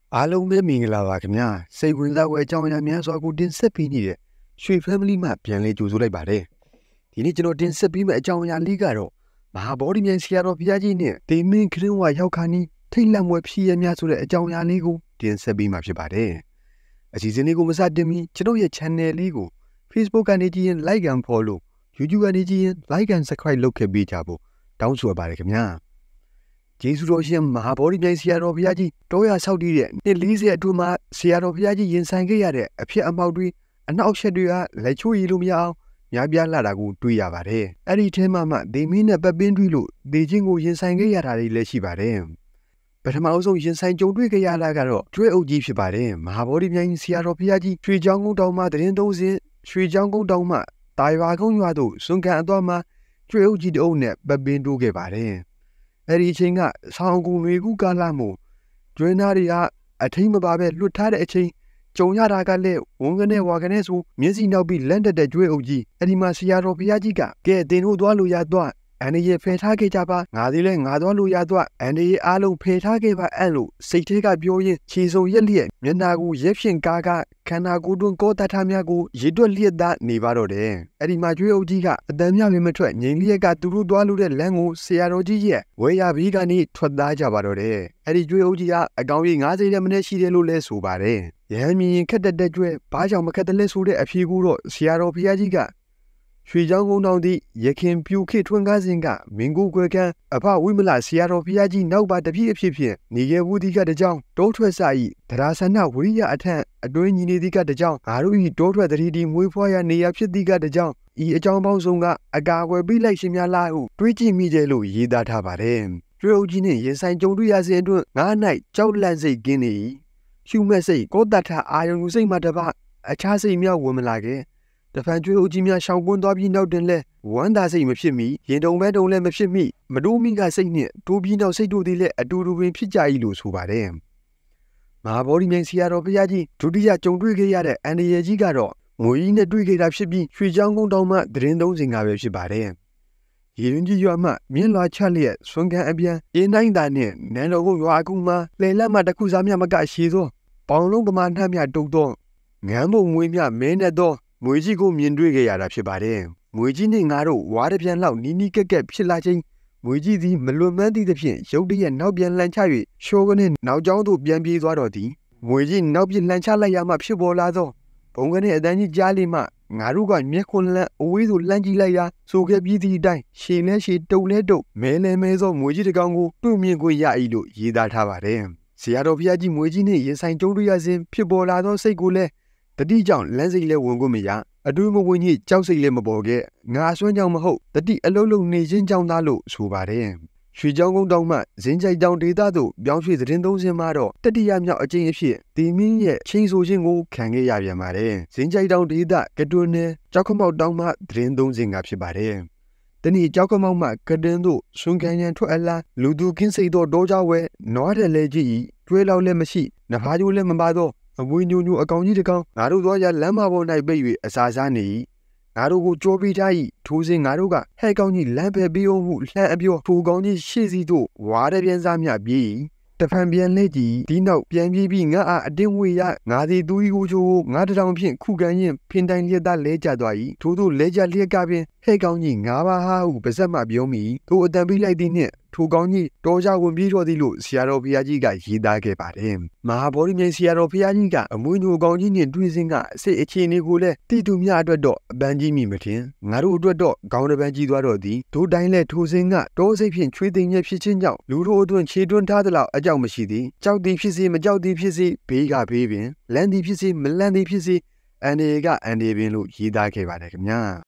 အားလုံးပဲမင်္ဂလာပါခင်ဗျာစိတ်ဝင်စားဖွယ်အကြောင်းအရာများစွာကိုတင်ဆက်ပေးနေတဲ့ရွှေ family မှပြန်လဲကြိုဆိုလိုက်ပါတယ်ဒီနေ့ကျွန်တော်တင်ဆက်ပေးမယ့်အကြောင်းအရာလေးကတော့မဟာဗောဓိမြိုင်ဆရာတော်ဘုရားကြီးနဲ့ဒေမင်းခရစ်ဝါရောက်ခါနီးထိတ်လန့်မွယ်ဖြစ်ရများဆိုတဲ့အကြောင်းအရာလေးကိုတင်ဆက်ပေးမှာဖြစ်ပါတယ်အစီအစဉ်လေးကိုမစတင်မီကျွန်တော်ရဲ့ channel လေးကို Facebook ကနေကြည့်ရင် like and follow YouTube ကနေကြည့်ရင် like and subscribe လုပ်ခဲ့ပေးကြဖို့တောင်းဆိုပါတယ်ခင်ဗျာကျေးဇူးတော်ရှင်မဟာဗောဓိမြိုင်ဆရာတော်ဘုရားကြီးတောရဆောက်တည်တဲ့နှစ်40အတွင်းမှာဆရာတော်ဘုရားကြီးရင်ဆိုင်ခဲ့ရတဲ့အဖြစ်အမှောက်တွေအနောက်ရှက်တွေကလက်ချိုးရည်လို့မရအောင်များပြားလာတာကိုတွေ့ရပါတယ်။အဲ့ဒီထဲမှာမှဒေမင်းနဲ့ပတ်ပင်းတွေ့လို့ဒေချင်းကိုရင်ဆိုင်ခဲ့ရတာတွေလည်းရှိပါတယ်။ပထမအဆုံးရင်ဆိုင်ကြုံတွေ့ခဲ့ရတာကတော့ကျွဲအုပ်ကြီးဖြစ်ပါတယ်။မဟာဗောဓိမြိုင်ဆရာတော်ဘုရားကြီးရွှေချောင်းကုန်းတောင်မှတရင်သုံးစင်ရွှေချောင်းကုန်းတောင်မှတာရွာကုန်းရွာတို့စွန့်ကန်အသွားမှာကျွဲအုပ်ကြီးတအုပ်နဲ့ပတ်ပင်းတိုးခဲ့ပါတယ်။အဲ့ဒီအချိန်ကဆောင်းကူမေကူကာလမို့ကျွေးနာတွေကအထိမပါပဲလွတ်ထားတဲ့အချိန်ကြုံရတာကလည်းဝန်းကနေဝါကနေဆိုမျက်စိနောက်ပြီးလန့်တက်တဲ့ကျွေးအုပ်ကြီးအဲ့ဒီမှာဆရာတော်ဘုရားကြီးကကဲတင်တို့သွားလို့ရသွားအန်ဒီရဲ့ဖယ်ထားခဲ့ကြပါငါသည်လည်းငါသွားလို့ရသွားအန်ဒီရဲ့အားလုံးဖယ်ထားခဲ့ပါအဲ့လိုစိတ်ထဲကပြောရင်းခြေစုံရက်လျက်မျက်နာကိုရက်ဖြင့်ကားကခန္ဓာကိုယ်တွင်ကောတတ်ထားများကိုရည်တွက်လျက်သားနေပါတော့တယ်အဲ့ဒီမှာကျွေးအုပ်ကြီးကအတန်မြလည်းမထွက်ငြိမ်လျက်ကသူတို့သွားလို့တဲ့လမ်းကိုဆရာတော်ကြီးရဲ့ဝဲရဘီကနေထွက်သားကြပါတော့တယ်အဲ့ဒီကျွေးအုပ်ကြီးကအကောင်ကြီး90တဲ့မနေ့ရှိတယ်လို့လဲဆိုပါတယ်ရဟန်းမြင်ခက်တဲ့ကျွဲဘာကြောင့်မခက်တယ်လဲဆိုတဲ့အဖြေကိုတော့ဆရာတော်ဘုရားကြီးကရွှေချောင်းကုန်းတောင်သည့်ရခင်ပြူခေထွန်းကားစဉ်ကမင်းကိုကွယ်ကံအဖဝိမလဆရာတော်ဘုရားကြီးနောက်ပါတပြည့်အဖြစ်ဖြင့်နေခဲ့ဘူးဒီကတကြောင်တောထွက်စာဤတရားဆန္ဒဝိရိယအထက်အတွင်းညီနေသည်ကတကြောင်ငါတို့ဤတောထွက်တတိဒီမွေးဖွားရနေရဖြစ်သည်ကတကြောင်ဤအကြောင်းပေါင်းစုံကအကာအကွယ်ပေးလိုက်ရှင်များလားဟုတွေးကြည့်မိကြလို့ရေးသားထားပါတယ်ကျွေးအုပ်ကြီးနှင့်ရင်ဆိုင်ကြုံတွေ့ရစဉ်အတွင်းငါ၌ကြောက်လန့်စိတ်ကင်းနေ၏ရှုမဲ့စိတ်ကောတတ်ထအာယုံစိတ်မှတပအခြားစိတ်များဝင်မလာခဲ့တဖန်ကျွေးအုပ်ကြီးများရှောင်ကွန်းသွားပြီးနောက်တင်လဲဝမ်းသာစိတ်မဖြစ်မီရင်တုံပဲတုံလည်းမဖြစ်မီမတိုးမိကစိတ်နှင့်တိုးပြီးနောက်စိတ်တို့သည်လည်းအတူတူပင်ဖြစ်ကြ၏လို့ဆိုပါတယ်မဟာဗောဓိမြိုင်ဆရာတော်ဘုရားကြီးဒုတိယကြုံတွေ့ခဲ့ရတဲ့အန္တရာယ်ကြီးကတော့ငွေကြီးနဲ့တွေ့ခဲ့တာဖြစ်ပြီးရွှေချောင်းကုန်းတောင်မှတရင်သုံးစင်ကပဲဖြစ်ပါတယ်ရေရင်းကြီးရွာမှမြင်းလွာချလျက်ဆွမ်းကန်အပြန်အင်းတိုင်းသားနှင့်နန်းတော်ကုန်းရွာကူမှလှဲလက်မှတစ်ခုစားမြမကရှည်သောပေါင်လုံးပမာနှမြတုတ်သောငန်းမုံမွေးမြမဲနဲ့သောမွေကြီးကိုမြင်တွေ့ခဲ့ရတာဖြစ်ပါတယ်။မွေကြီးနဲ့ငါတို့ဝါးတစ်ပြန်လောက်နီးနီးကက်ကက်ဖြစ်လာခြင်းမွေကြီးသည်မလွန်မန်းသည့်သဖြင့်ရုတ်တရက်နောက်ပြန်လှန်ချ၍ရှောကနေနောက်ကျောင်းသို့ပြန်ပြေးသွားတော့သည်။မွေကြီးနောက်ပြန်လှန်ချလိုက်ရမှဖြစ်ပေါ်လာသောဘုံကနေအတန်းကြီးကြားလေးမှငါတို့ကမျက်ခွန်လန့်အဝေးသို့လှမ်းကြည့်လိုက်ရာဆိုခဲ့ပြီးသည့်အတိုင်းရှည်လဲရှည်တုပ်လဲတုပ်မဲလဲမဲသောမွေကြီးတစ်ကောင်ကိုတွေ့မြင်ခွင့်ရ၏လို့ရေးသားထားပါတယ်။ဆရာတော်ဘုရားကြီးမွေကြီးနှင့်ရင်ဆိုင်ကြုံတွေ့ရစဉ်ဖြစ်ပေါ်လာသောစိတ်ကိုလည်းတတိကြောင့်လမ်းစိတ်လဲဝင်ခွင့်မရအတူမဝင်ကြီးကြောက်စိတ်လဲမပေါ်ခဲ့ငါဆွမ်းကြောင့်မဟုတ်တတိအလုံးလုံးနေခြင်းကြောင့်သားလို့ဆိုပါတယ်ရွှေချောင်းကုန်းတောင်မှဇင်းကြိုက်တောင်ဒေသသို့ပြောင်းရွှေ့သတင်းသုံးစင်မှာတော့တတိယမြောက်အကျဉ်းအဖြစ်ဒီမင်းရဲ့ချင်းဆိုခြင်းကိုခံခဲ့ရပြန်ပါတယ်ဇင်းကြိုက်တောင်ဒေသကတွန်းနယ်ကြောက်ခမောက်တောင်မှသတင်းသုံးစင်ကဖြစ်ပါတယ်တနည်းကြောက်ခမောက်မှကတွန်းသို့ဆွန်ခံရန်ထွက်အလားလူသူကင်းစိတ်သောတောကြောဝဲနွားတယ်လဲကြည့်ကျွဲလောက်လည်းမရှိနဖားကျိုးလည်းမပါသောအမွေညိုညိုအကောင်ကြီးတကောင်ငါတို့သွားရလမ်းမပေါ်၌ပိတ်၍အစာစားနေ၏ငါတို့ကိုကြောပေးထား၏ထိုစဉ်ငါတို့ကဟဲ့ကောင်ကြီးလမ်းဖယ်ပေးအောင်မှုလှမ်းအပြောထိုကောင်ကြီးရှေ့စီသို့ဝါးတဲ့ပြန်စားမြပြေးတဖန်ပြန်လဲကြည့်ဒီနောက်ပြန်ပြေးပြီးငါအားအတင်းဝေရငါသည်သူ၏ကိုချိုငါတထောင်ဖြင့်ခုခံရင်ဖင်တိုင်လျက်သားလဲကျသွား၏ထို့သို့လဲကျလျက်ကပင်ဟဲ့ကောင်ကြီးငါပါဟာဟုပါဇက်မှပြောမိထို့အတန်ပေးလိုက်သည်နှင့်ထိုကောင်ကြီးတော်ကြဝင်ပြေးတော်သည်လို့ဆရာတော်ဘုရားကြီးကရေးသားခဲ့ပါတယ်မဟာဗောဓိမြိုင်ဆရာတော်ဘုရားကြီးကအမွေညိုကောင်ကြီးနှင့်တွေ့စဉ်ကအစစ်အခြေအနေကိုလည်းတိတူမြအတွက်တော့အပန်းကြီးမိမထင်ငါတို့အတွက်တော့ခေါင်းတစ်ပန်းကြီးသွားတော့သည်ဒို့တိုင်းလဲထိုစဉ်ကတောစိတ်ဖြင့်ချွေးသိမ်ရဲ့ဖြစ်ခြင်းကြောင့်လူတို့အတွင်းခြေတွန်းထားသလောက်အကြောက်မရှိသည်ကြောက်သည်ဖြစ်စေမကြောက်သည်ဖြစ်စေဘေးကဘေးပင်လန့်သည်ဖြစ်စေမလန့်သည်ဖြစ်စေအန္တရာယ်ကအန္တရာယ်ပင်လို့ရေးသားခဲ့ပါတယ်ခင်ဗျာ